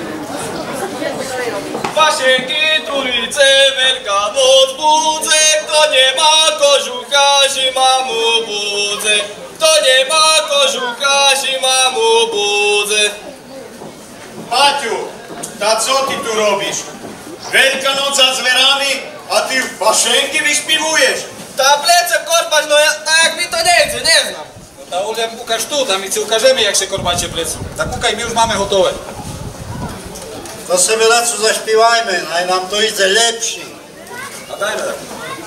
Pasienki, Trójce, Wielkanoc, budzę. Kto nie ma kożucha, zima mu budzę. Kto nie ma kożucha, zima mu budzę. Maťu, tá co ty tu robíš? Veľkanoc za zverami a ty pasienky vyšpivuješ? Ta plece korbać, no tak mi to nie idzie, nie znam. No ta Ulia, ukaż tu, tam i ci ukażemy, jak się korbacie plecu. Tak ukaj, my już mamy gotowe. To sobie na co zaśpiewajmy, a nam to idzie lepszy. A dajmy tak.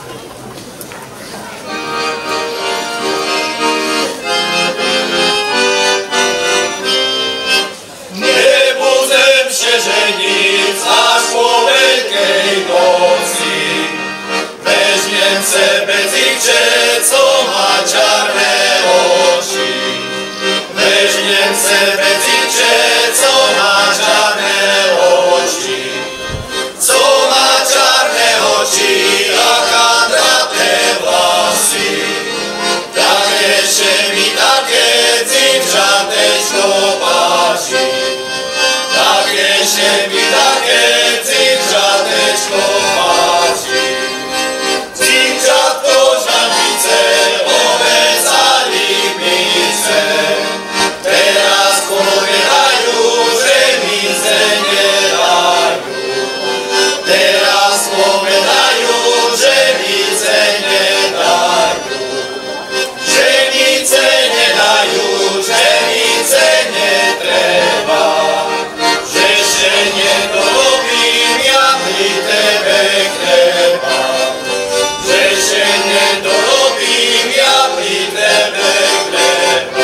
Nie budzę się żenic, aż po wielkiej nocy. Weźmiem se bezikcze, co ma czarne oczy. Weźmiem se bezikcze, co ma czarne oczy. Co ma czarne oczy, a kadrate włosy. Takie się mi takie dziewczateczko pasi. Takie się mi takie dziewczateczko pasi. Dziewczatko żabice, obiecali mice. Teraz powiadają, że mice nie dają. Teraz powiadają, że mice nie dają. Że mice nie dają, że mice nie trzeba. Że się nie dorobim, ja mi tebe chleba. Że się nie dorobim, ja mi tebe chleba.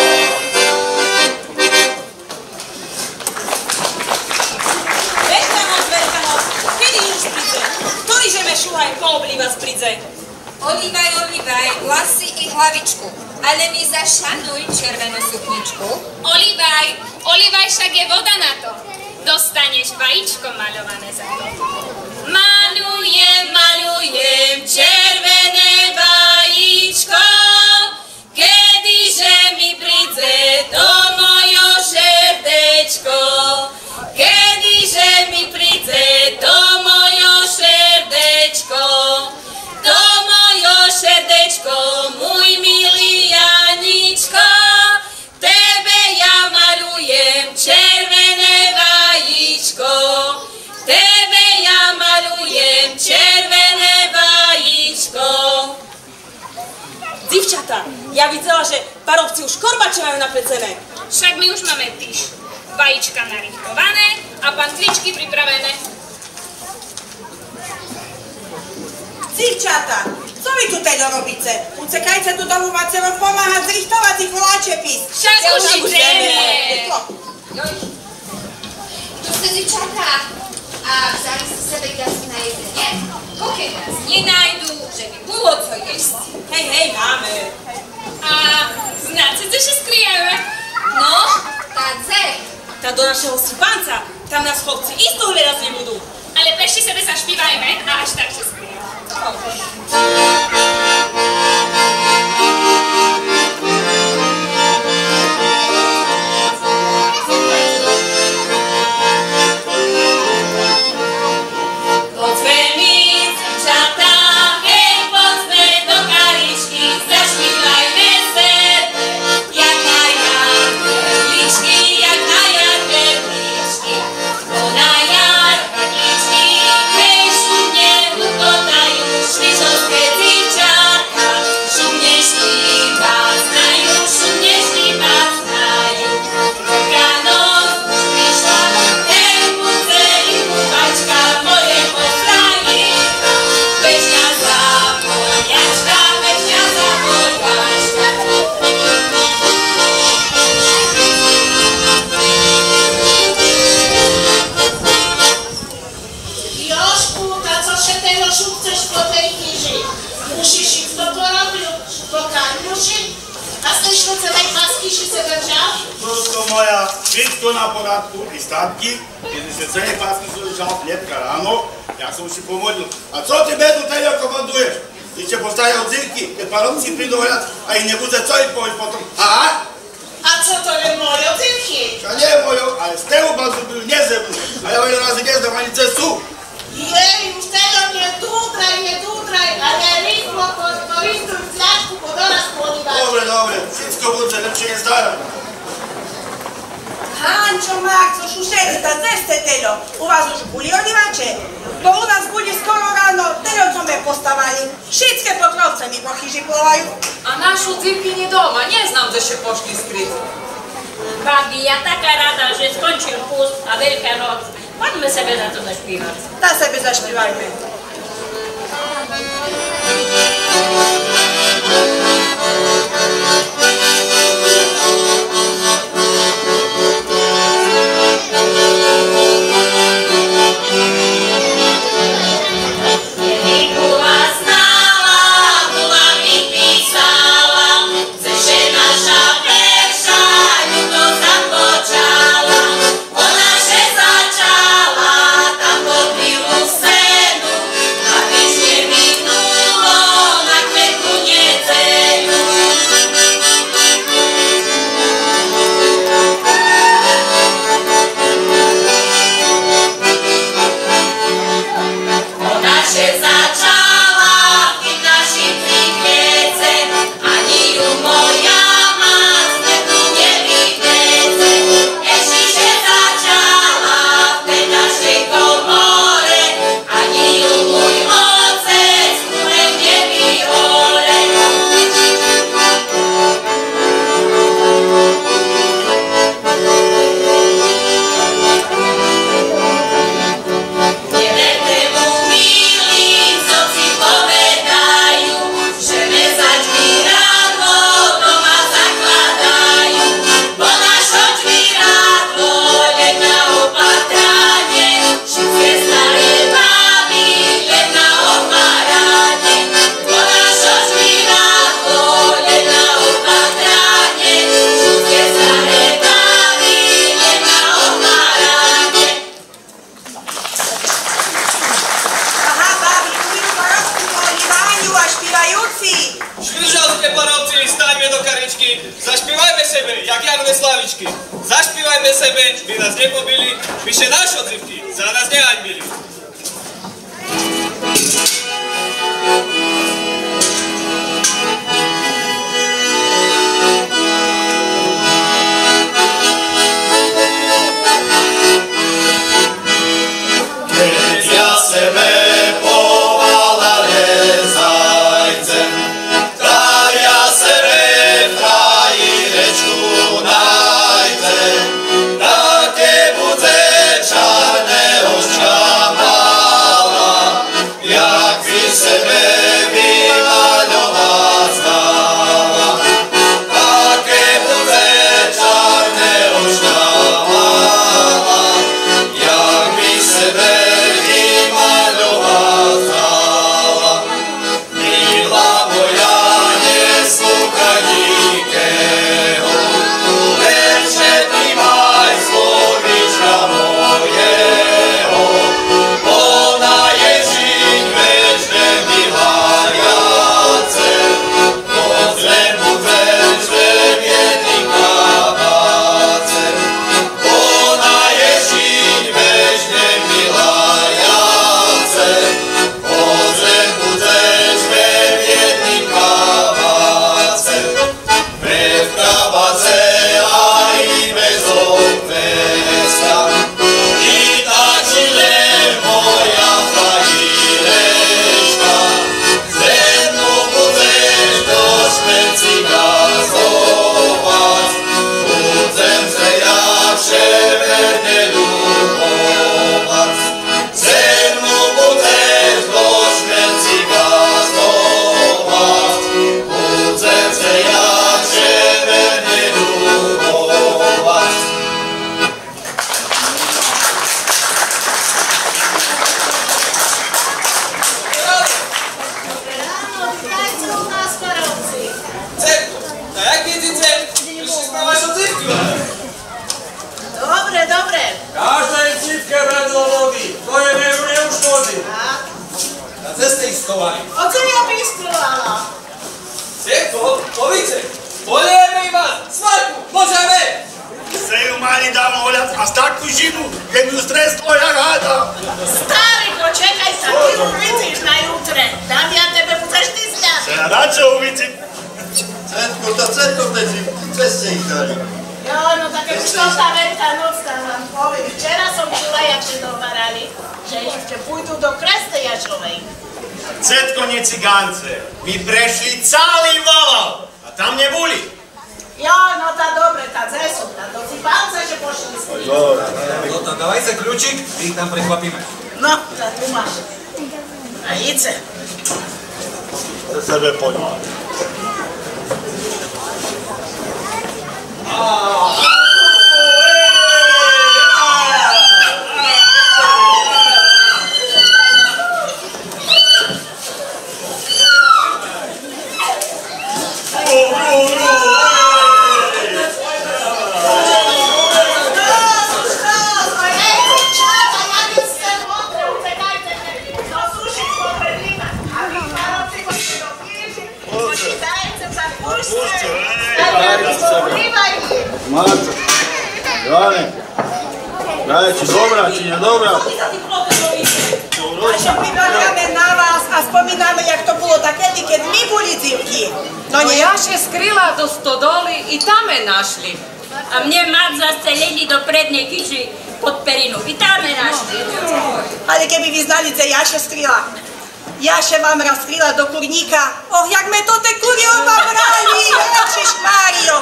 Veľkanoc, kedy už príde? Ktorý žeme šuhaj pooblíva z príde? Olívaj, vlasy i hlavičku, ale mi zašanuj červenú sukničku. Olívaj, však je voda na to. Dostaneš vajíčko malované za to. Malujem červené vajíčko, kedyže mi príde to mojo srdečko. Kedyže mi príde to mojo srdečko. To mojo srdečko, môj milý Janičko. Tebe ja malujem červené vajíčko. Tebe ja malujem červené vajíčko. Divčatá, ja videla, že parovci už korbače majú naplecené. Však my už máme tyž. Vajíčka narichtované a pantličky pripravené. Divčatá, co vy tu teda robíte? Ucekajte tu domu, máte vám pomáhať zrichtovať tí koláče písť. Však už ideme. Tu ste divčatá a vzali ste sebe gasy na jedenie. Pokiaľ nás nenajdu, že by bolo co jesť. Hej, máme. A znáte, že sa skrieme? No, tá dze. Tá do našeho sypanca, tam nás chlopci isto hľadať nebudú. Ale ešte sebe zašpívajme a až tak sa skrieme. Poďme mi, čatá, hej, poďme do karičky, zašpívajme sebe, jak na jar perličky, jak na jar perličky. Bo na jar perličky, hej, šumne hukotajú, švižovské dziewczaka, szumnie śliwa znają, szumnie śliwa znają. Wielkanoc przyszła, hej, budzę i bubaczka moje poznaje. Weźnia zawojaczka, weźnia zawojaczka. Joszku, ta co się tego szukcesz po tej chwili? Musisz ich to porobił, po kaniuszy? A z tej sztucenej paski się sobie wziął? Prosto moja, wszystko na poradku i statki, kiedy się całej paski słyszał chlebka rano, jak som si pomodlil. A co ty bedu tego komandujesz? Ty cię postają dzirki, kiedy parowcy przyjdą a i nie budzę co i powiedz potem. A co to nie moje dzynki? A nie moją, ale z tego bazu był nie ze mną. A Ančo, Marco, Šušelica, gde ste teďo? U vás už boli olivače? To u nás boli skoro ráno, teďo sme postavali. Všetké pokrovce mi po chyži plovaju. A našu Zivky nie doma, neznám, že še pošli skryť. Babi, ja taká rada, že skončil púst a Veľká noc. Poďme sebe za to zašpívať. Tá sebe zašpívajme. Zaśpiewajmy sobie, jak Jarne Slawiczki. Zaśpiewajmy sobie, by nas nie pobili, by się nasze odzywki za nas nie hańbili. Jo, no tak už to tá Veľká noc, tam vám poviem. Včera som čula, jak sa dovarali, že ešte pôjdu do Krestejačovej. Cetko nie cigánce, my prešli celý valal a tam neboli. Jo, no tá dobre, tá zesu, tá do Cibánca, že pošli s tým. No tak davaj sa kľúčik, my ich tam prekvapíme. No, tá tu máš. A Ice. Za sebe poďme. Marco, Jane, daj, či dobrá, či nedobrá? A že privážame na vás a spomíname, jak to bolo takedy, keď my boli dzivky. No nie, ja še skryla do stodoly i tam je našli. A mne mat zastrelili do prednej chyži pod perinu. I tam je našli. Ale keby vy znali, že Jaše skryla. Jaše vám raz skryla do kurníka. Och, jak me to te kury obabrali, Ježiš Mário.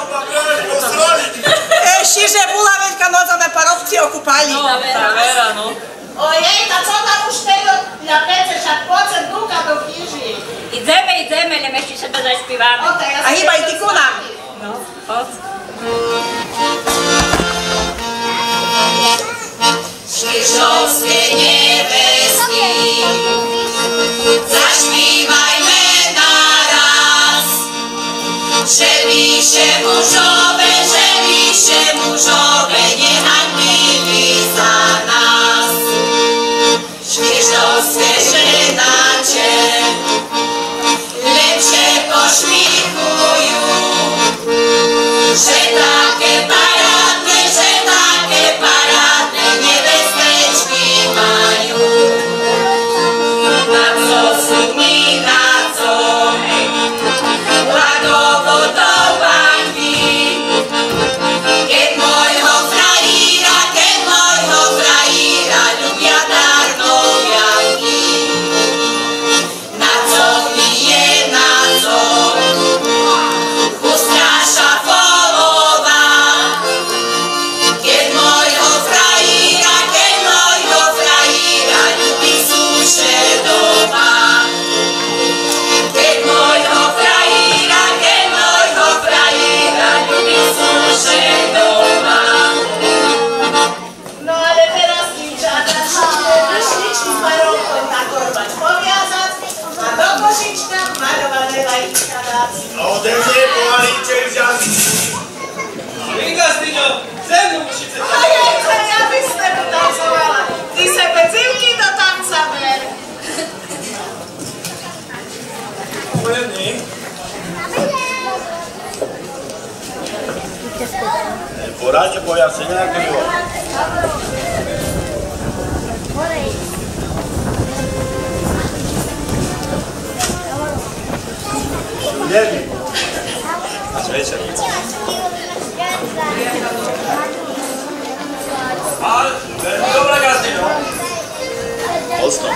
Ešte, že bola Veľká noc a me parobci okupali. No, vera, no. Ojej, tá co tam už tego na pece, však poďte dúka do chyži. Ideme, len ešte sebe zašpívame. A hýbaj ty ku nám. No, poď. Štyržovské nebesky, zašpívajme naraz. Želiše mužove, nehanbili za nás. Štyržovské ženače, lepšie pošmikujú, že také parádne nevestečky majú. Na co sú mi na co, lagovo do banky, keď môjho frajíra ľubia darnovianky. Na co mi je na co, ustráša polova, keď môjho frajíra ľubí sušedova. Keď môjho frajíra ľubí sušedova. No ale teraz dievčata, na šličky s barókom nakorbať, poviazať a do košička malované vajíčka dať. A ode mne pohalíček vždy. Vinka, Styňo, zem mu mušice. Ojejte, ja by s tebe tancovala. Ty sebe dzivky do tanca ber. Pojemný. Poradne boja se nekryvo. Nevím. Ale, veľmi dobrá gazdino. Osno.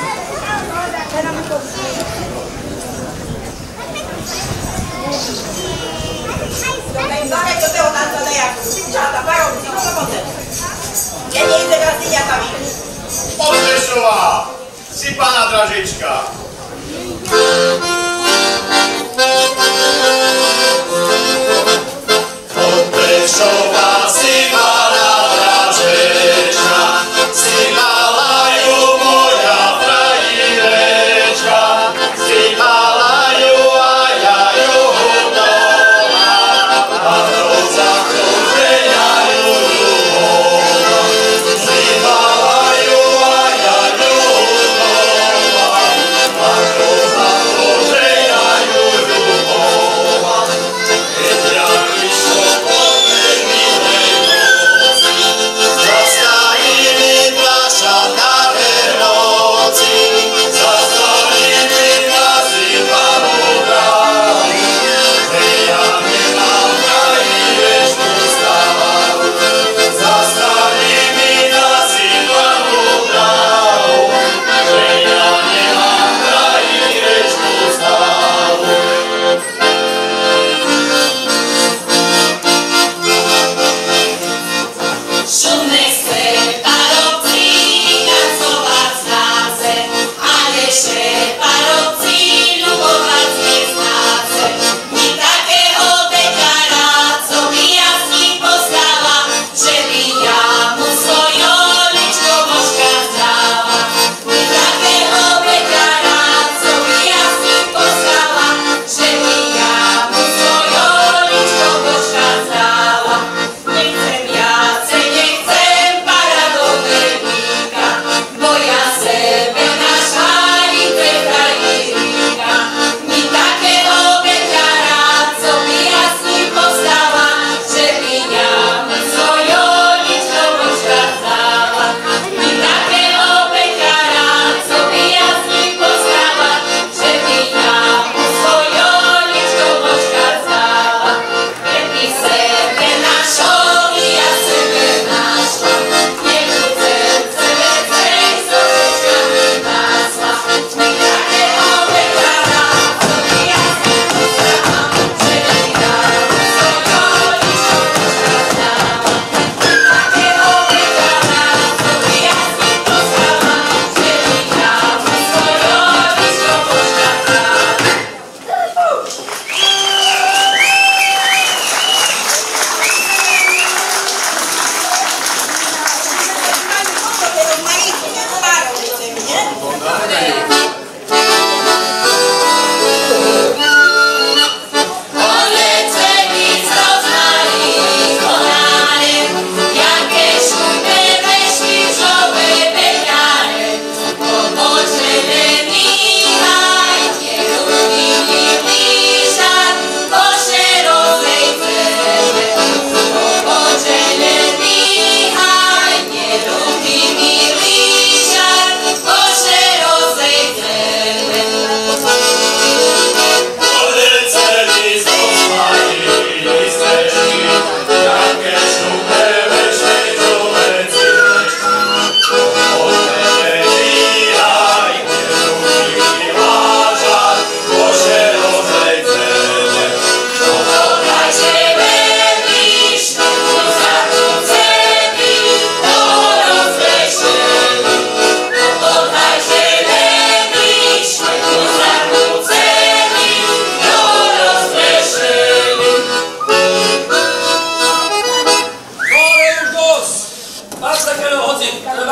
Zahraj do toho tanca nejakú. Dievčata, parobci, koľko poďte? Ja nie ide raz dyňatami. Odrešová, si pána Dražička. Odrešová, si pána Dražička, si malaju moja frajirečka, si malaju a ja ju doma, a to za to, že ja ju doma, si malaju a ja ju doma, a to za to, že ja ju doma, keď ja prišlo po termíne.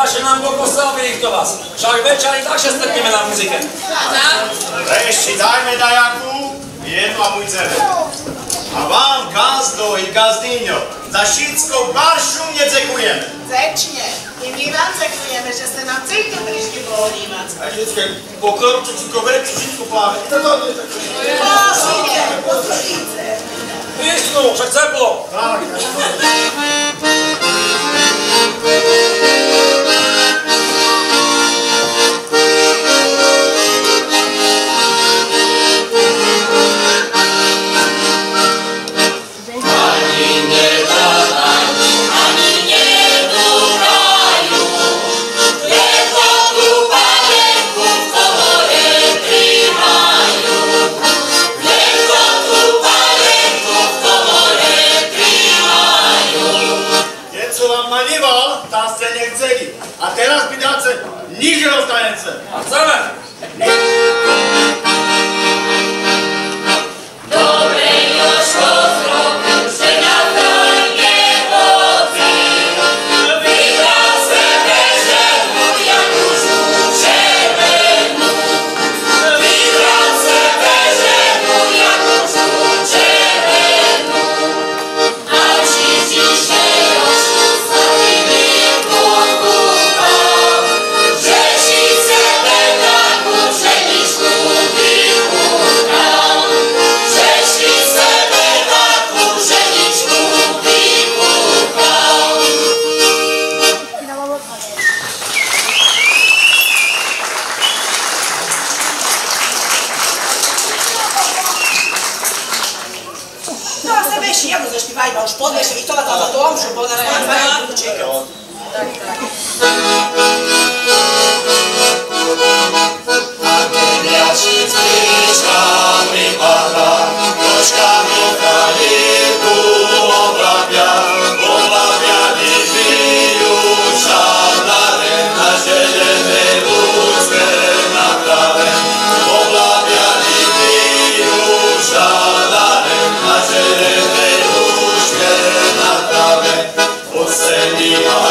že nám Boh poslal vieť do vás. Však večer i tak sa stretneme na muzike. Ešte dajme dajaku, jednu a môj dcere. A vám, gazdo i gazdinjo, za všetko baršu nedzekujeme. Zečne, i my vám zekujeme, že ste nám cíti prišli pohodívať. A všetko, poklorčo, všetko veci, všetko pláve. I to je tak. Pošlite, pošlite. Istinu, však ceplo. Tak, a teraz pytáte, nič nedostanete. A chceme. Dobre Jožko zrobił, że na wojnie chodzi. Wybrał sobie żeglu, jak różu czerwenu. Wybrał sobie żeglu, jak różu czerwenu. A dzisiaj już stawimy Bogu, że ci sobie tak uczeniczku wychudał. Że ci sobie tak uczeniczku wychudał. No a sebe ešte jednu zašpívajme, už podnešem ich to na táto omšu, bo na rád čekať. Seni